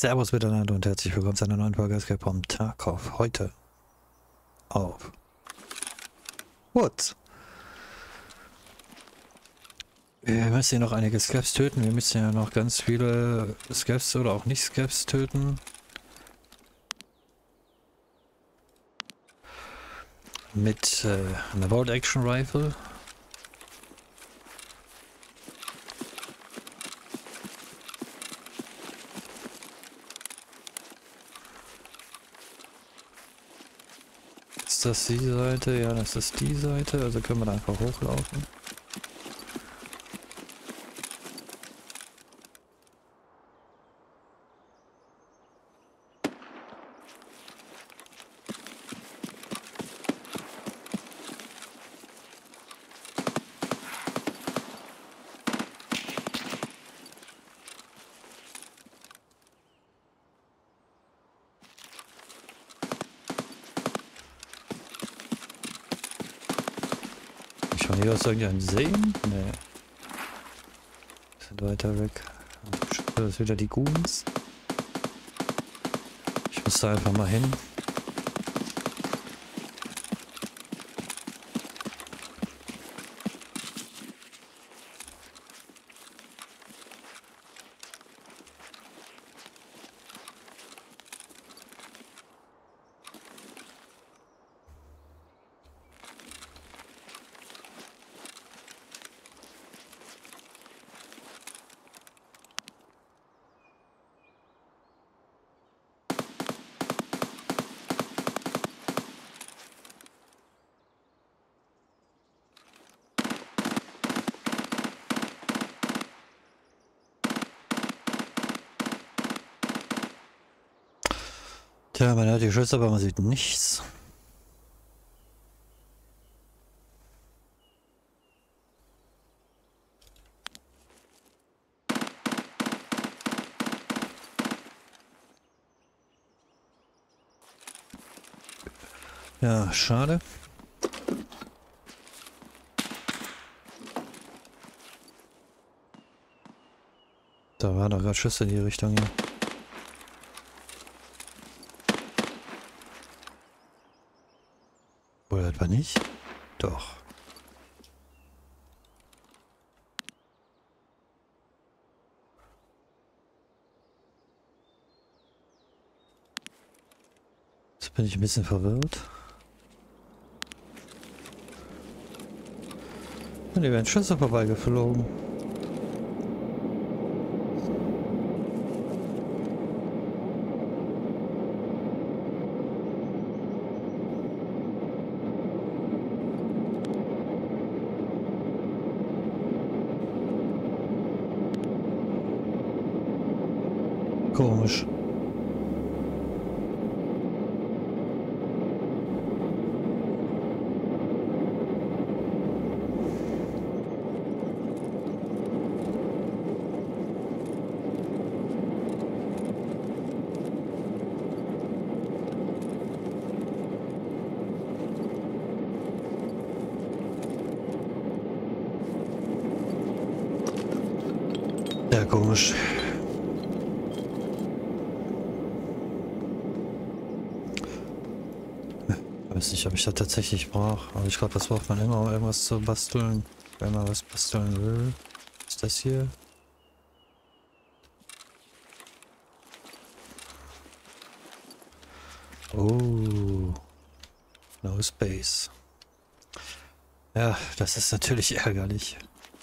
Servus miteinander und herzlich willkommen zu einer neuen Folge Escape from Tarkov. Heute auf Woods. Wir müssen hier noch einige Scavs töten. Wir müssen ja noch ganz viele Scavs oder auch nicht Scavs töten. Mit einer Bolt Action Rifle. Ist das die Seite? Ja, das ist die Seite. Also können wir da einfach hochlaufen. Von hier aus irgendeinen sehen? Nee. Sind weiter weg. Das ist wieder die Goons. Ich muss da einfach mal hin. Tja, man hört die Schüsse, aber man sieht nichts. Ja, schade. Da waren doch gerade Schüsse in die Richtung hier. Oder etwa nicht? Doch. Jetzt bin ich ein bisschen verwirrt. Und hier werden Schüsse vorbeigeflogen. Komisch. Ja, komisch. Ich weiß nicht, ob ich das tatsächlich brauche, aber ich glaube, das braucht man immer, um irgendwas zu basteln, wenn man was basteln will. Was ist das hier? Oh, no space. Ja, das ist natürlich ärgerlich.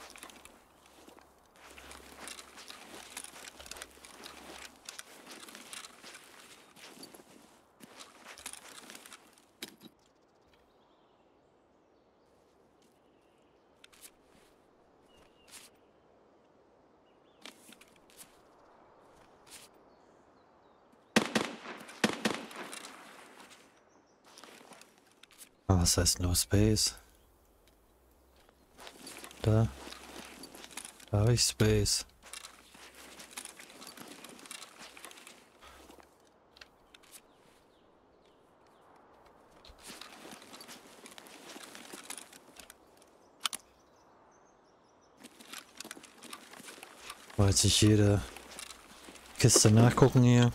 Was heißt no space? Da habe ich Space. Weil sich jeder Kiste nachgucken hier.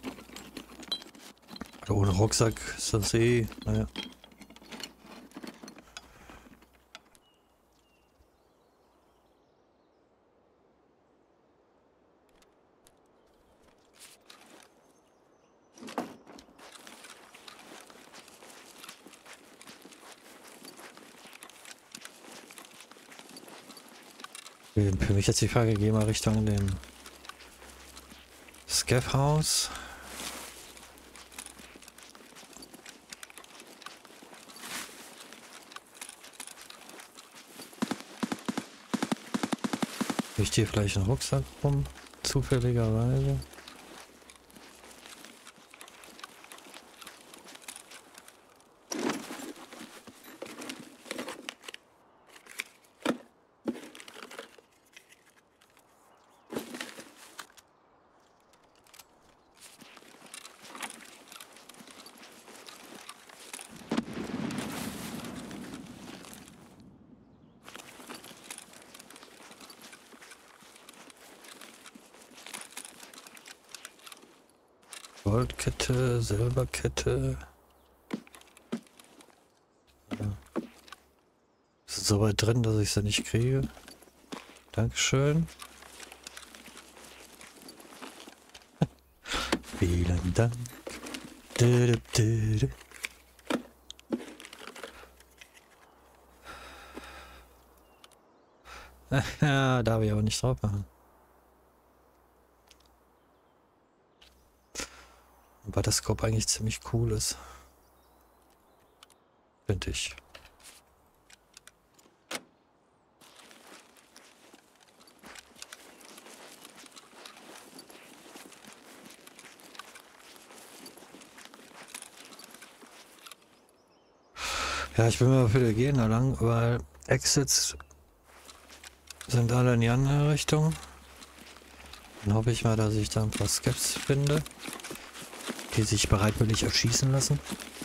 Ohne Rucksack ist das eh. Naja. Für mich jetzt die Frage, geh mal Richtung dem Scav-Haus. Ich hier vielleicht einen Rucksack rum, zufälligerweise. Goldkette, Silberkette. Ja. Ist so weit drin, dass ich sie nicht kriege. Dankeschön. Vielen Dank. Du, du, du. Ja, darf ich aber nicht drauf machen. Weil das Scope eigentlich ziemlich cool ist. Finde ich. Ja, ich bin mir dafür gehen da lang, weil Exits sind alle in die andere Richtung. Dann hoffe ich mal, dass ich da ein paar Scavs finde, die sich bereitwillig erschießen lassen.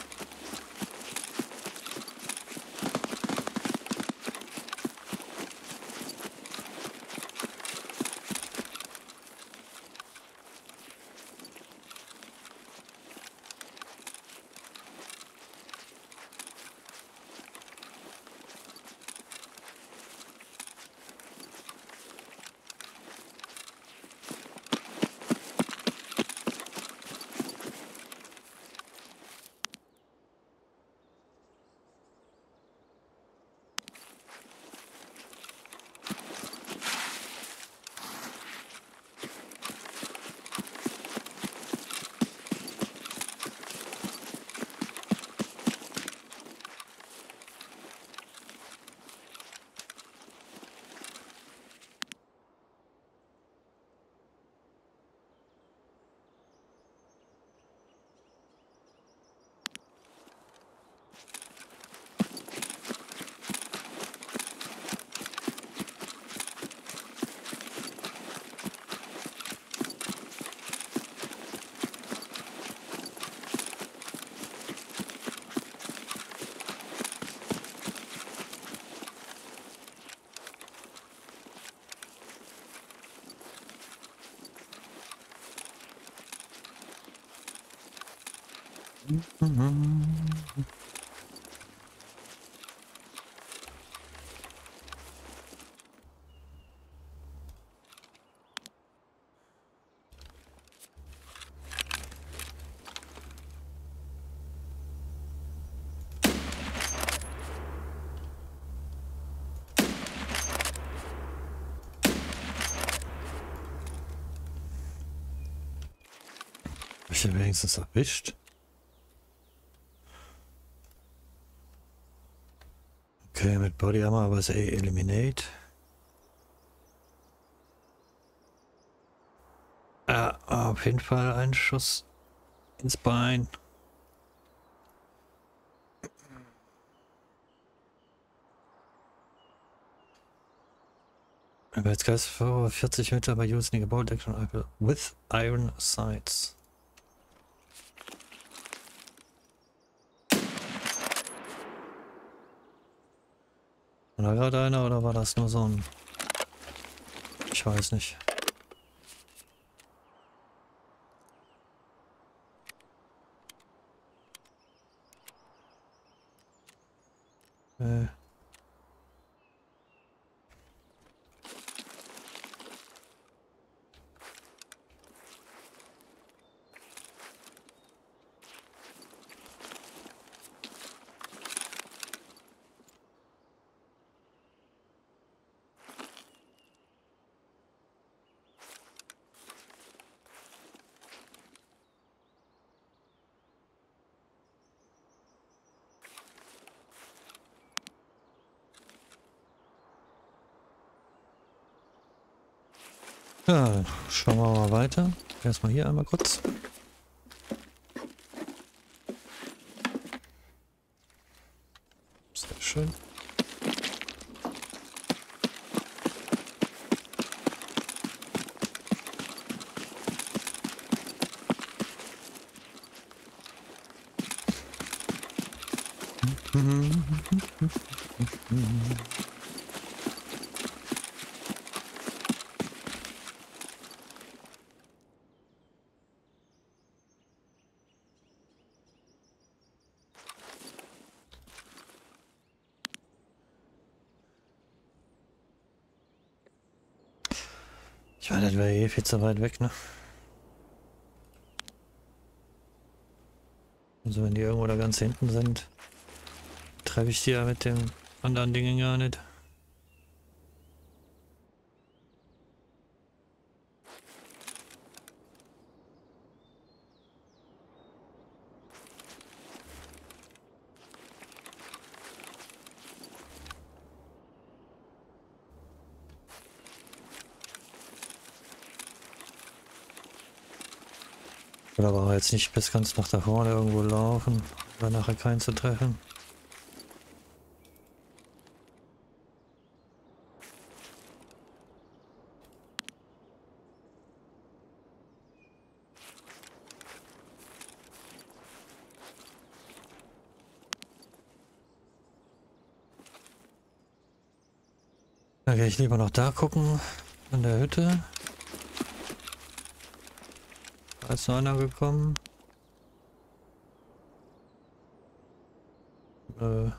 Hab ich den wenigstens erwischt? Okay, mit Body Armor, aber ist Eliminate. Ja, auf jeden Fall ein Schuss ins Bein. Aber jetzt Geist vor 40 Meter by using a bolt action rifle with iron sights. War da gerade einer oder war das nur so ein... Ich weiß nicht. Äh. Ja, schauen wir mal weiter. Erstmal hier einmal kurz. Sehr schön. Ich meine, das wäre eh viel zu weit weg, ne? Also wenn die irgendwo da ganz hinten sind, treffe ich die ja mit den anderen Dingen gar nicht. Oder aber jetzt nicht bis ganz nach da vorne irgendwo laufen, um nachher keinen zu treffen. Da gehe ich lieber noch da gucken, an der Hütte. Da ist noch einer gekommen. Äh.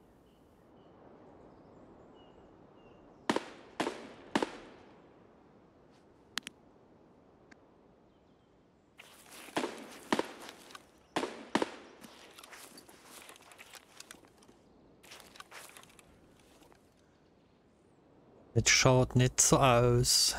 Das schaut nicht so aus.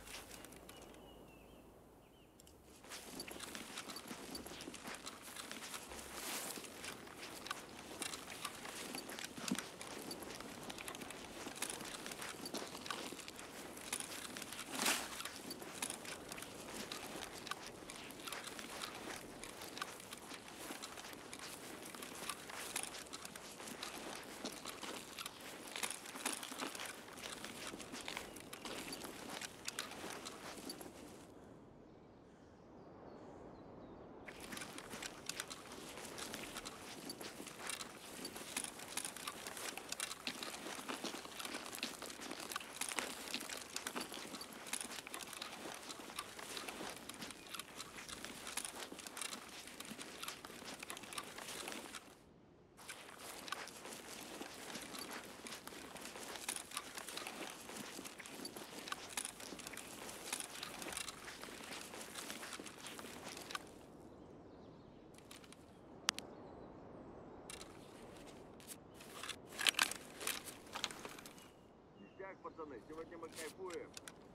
Пацаны, сегодня мы кайфуем.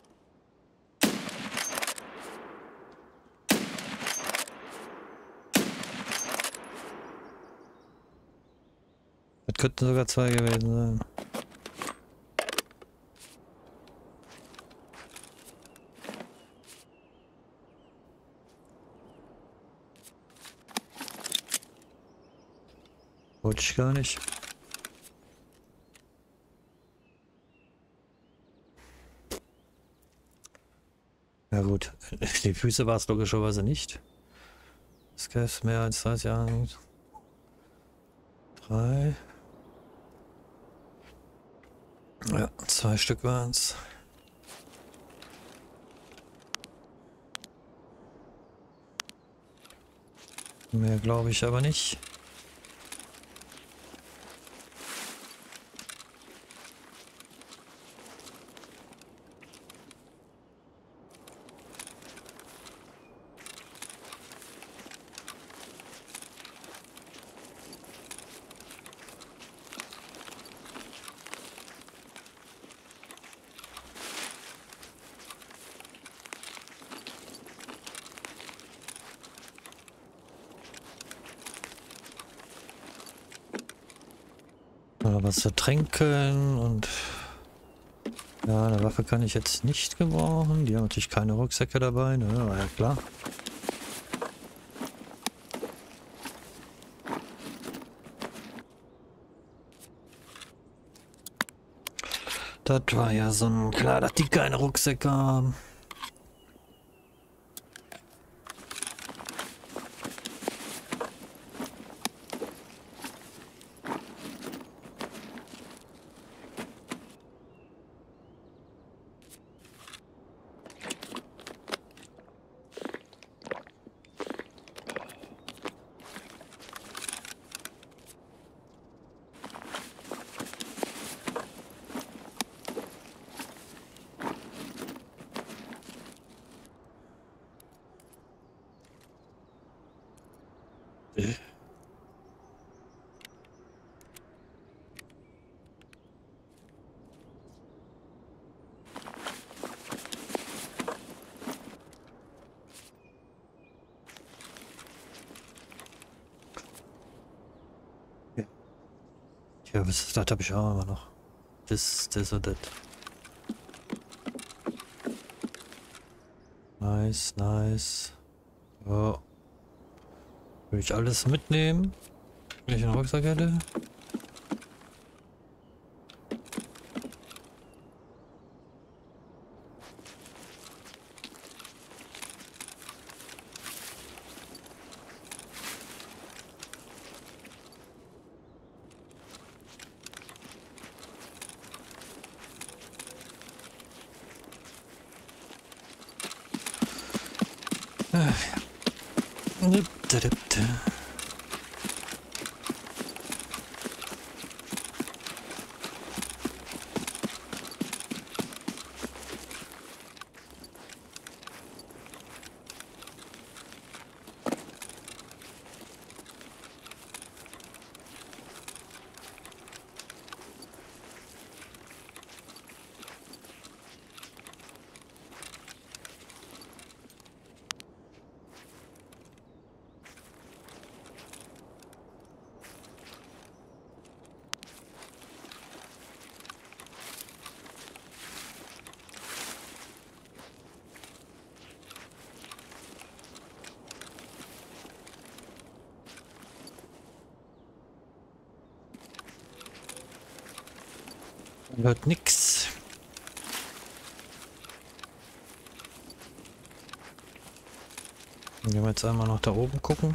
Das könnten sogar zwei gewesen sein. Wollte ich gar nicht. Ja gut, die Füße war es logischerweise nicht. Es gäbe mehr als 30 Jahre. 3. Ja, 2 Stück waren es. Mehr glaube ich aber nicht. Noch was zu trinken und ja, eine Waffe kann ich jetzt nicht gebrauchen. Die haben natürlich keine Rucksäcke dabei, ne? War ja klar. Das war ja so ein klar, dass die keine Rucksäcke haben. Ja, was ist das? Habe ich auch immer noch. Das und das. Nice, nice. Ja. Will ich alles mitnehmen? Wenn ich einen Rucksack hätte? Wird nix. Gehen wir jetzt einmal noch da oben gucken.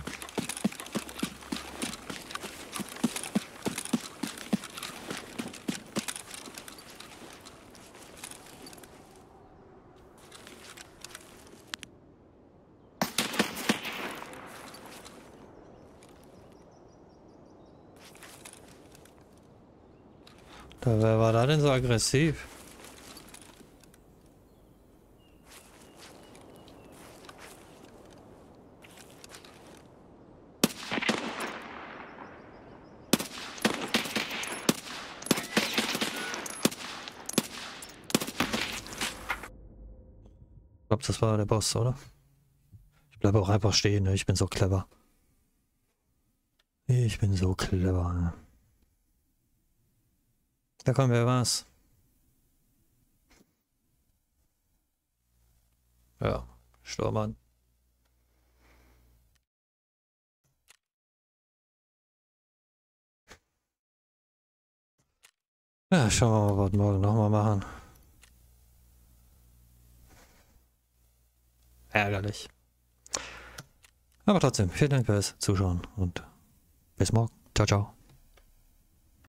Wer war da denn so aggressiv? Ich glaube, das war der Boss, oder? Ich bleibe auch einfach stehen, ne? Ich bin so clever. Ich bin so clever. Ne? Da kommt wer was. Ja, Sturmann. Ja, schauen wir mal, was wir morgen nochmal machen. Ärgerlich. Aber trotzdem, vielen Dank fürs Zuschauen und bis morgen. Ciao, ciao.